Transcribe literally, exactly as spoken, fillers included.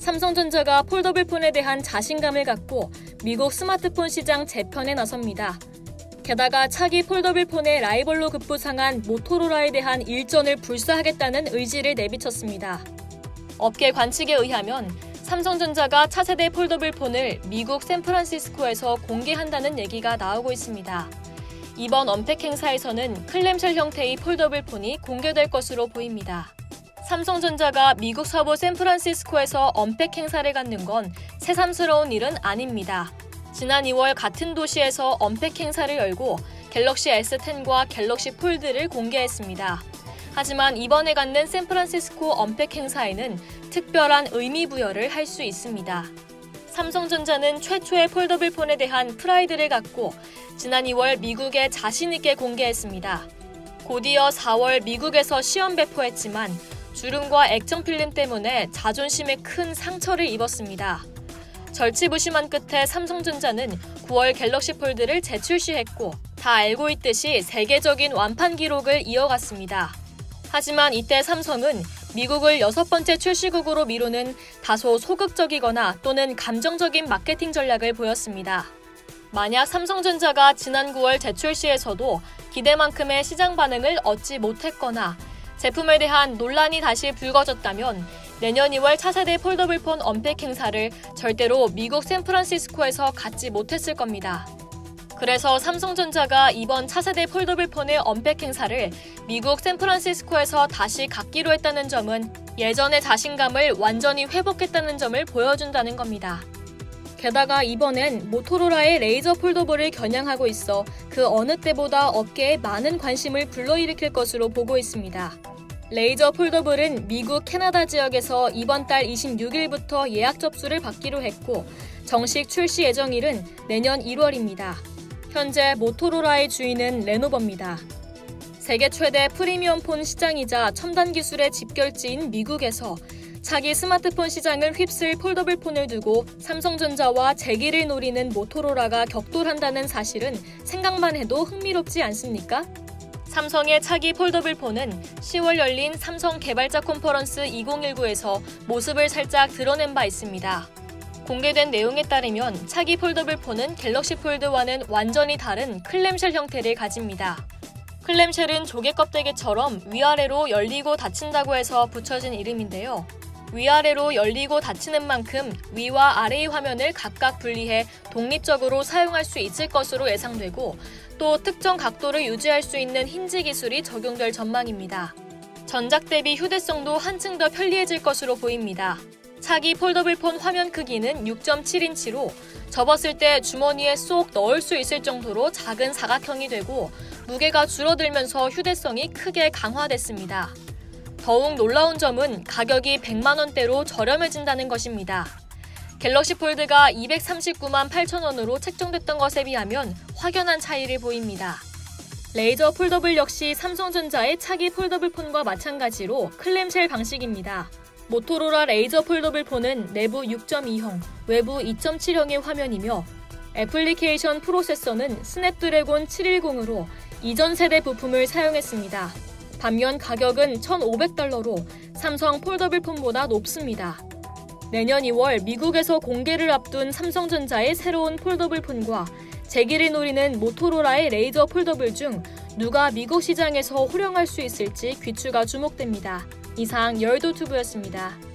삼성전자가 폴더블 폰에 대한 자신감을 갖고 미국 스마트폰 시장 재편에 나섭니다. 게다가 차기 폴더블 폰의 라이벌로 급부상한 모토로라에 대한 일전을 불사하겠다는 의지를 내비쳤습니다. 업계 관측에 의하면 삼성전자가 차세대 폴더블 폰을 미국 샌프란시스코에서 공개한다는 얘기가 나오고 있습니다. 이번 언팩 행사에서는 클램쉘 형태의 폴더블 폰이 공개될 것으로 보입니다. 삼성전자가 미국 서부 샌프란시스코에서 언팩 행사를 갖는 건 새삼스러운 일은 아닙니다. 지난 이월 같은 도시에서 언팩 행사를 열고 갤럭시 에스 텐과 갤럭시 폴드를 공개했습니다. 하지만 이번에 갖는 샌프란시스코 언팩 행사에는 특별한 의미 부여를 할 수 있습니다. 삼성전자는 최초의 폴더블 폰에 대한 프라이드를 갖고 지난 이월 미국에 자신 있게 공개했습니다. 곧이어 사월 미국에서 시험 배포했지만 주름과 액정 필름 때문에 자존심에 큰 상처를 입었습니다. 절치부심한 끝에 삼성전자는 구월 갤럭시 폴드를 재출시했고 다 알고 있듯이 세계적인 완판 기록을 이어갔습니다. 하지만 이때 삼성은 미국을 여섯 번째 출시국으로 미루는 다소 소극적이거나 또는 감정적인 마케팅 전략을 보였습니다. 만약 삼성전자가 지난 구월 재출시에서도 기대만큼의 시장 반응을 얻지 못했거나 제품에 대한 논란이 다시 불거졌다면 내년 이월 차세대 폴더블 폰 언팩 행사를 절대로 미국 샌프란시스코에서 갖지 못했을 겁니다. 그래서 삼성전자가 이번 차세대 폴더블 폰의 언팩 행사를 미국 샌프란시스코에서 다시 갖기로 했다는 점은 예전의 자신감을 완전히 회복했다는 점을 보여준다는 겁니다. 게다가 이번엔 모토로라의 레이저 폴더블을 겨냥하고 있어 그 어느 때보다 업계에 많은 관심을 불러일으킬 것으로 보고 있습니다. 레이저 폴더블은 미국, 캐나다 지역에서 이번 달 이십육일부터 예약 접수를 받기로 했고 정식 출시 예정일은 내년 일월입니다. 현재 모토로라의 주인은 레노버입니다. 세계 최대 프리미엄 폰 시장이자 첨단 기술의 집결지인 미국에서 차기 스마트폰 시장을 휩쓸 폴더블 폰을 두고 삼성전자와 재기를 노리는 모토로라가 격돌한다는 사실은 생각만 해도 흥미롭지 않습니까? 삼성의 차기 폴더블 폰은 시월 열린 삼성 개발자 컨퍼런스 이천십구에서 모습을 살짝 드러낸 바 있습니다. 공개된 내용에 따르면 차기 폴더블 폰은 갤럭시 폴드와는 완전히 다른 클램쉘 형태를 가집니다. 클램쉘은 조개 껍데기처럼 위아래로 열리고 닫힌다고 해서 붙여진 이름인데요. 위아래로 열리고 닫히는 만큼 위와 아래의 화면을 각각 분리해 독립적으로 사용할 수 있을 것으로 예상되고 또 특정 각도를 유지할 수 있는 힌지 기술이 적용될 전망입니다. 전작 대비 휴대성도 한층 더 편리해질 것으로 보입니다. 차기 폴더블 폰 화면 크기는 육 점 칠 인치로 접었을 때 주머니에 쏙 넣을 수 있을 정도로 작은 사각형이 되고 무게가 줄어들면서 휴대성이 크게 강화됐습니다. 더욱 놀라운 점은 가격이 백만 원대로 저렴해진다는 것입니다. 갤럭시 폴드가 이백삼십구만 팔천 원으로 책정됐던 것에 비하면 확연한 차이를 보입니다. 레이저 폴더블 역시 삼성전자의 차기 폴더블 폰과 마찬가지로 클램쉘 방식입니다. 모토로라 레이저 폴더블 폰은 내부 육 점 이형, 외부 이 점 칠형의 화면이며 애플리케이션 프로세서는 스냅드래곤 칠백십으로 이전 세대 부품을 사용했습니다. 반면 가격은 천오백 달러로 삼성 폴더블 폰보다 높습니다. 내년 이월 미국에서 공개를 앞둔 삼성전자의 새로운 폴더블 폰과 재기를 노리는 모토로라의 레이저 폴더블 중 누가 미국 시장에서 호령할 수 있을지 귀추가 주목됩니다. 이상 열도튜브였습니다.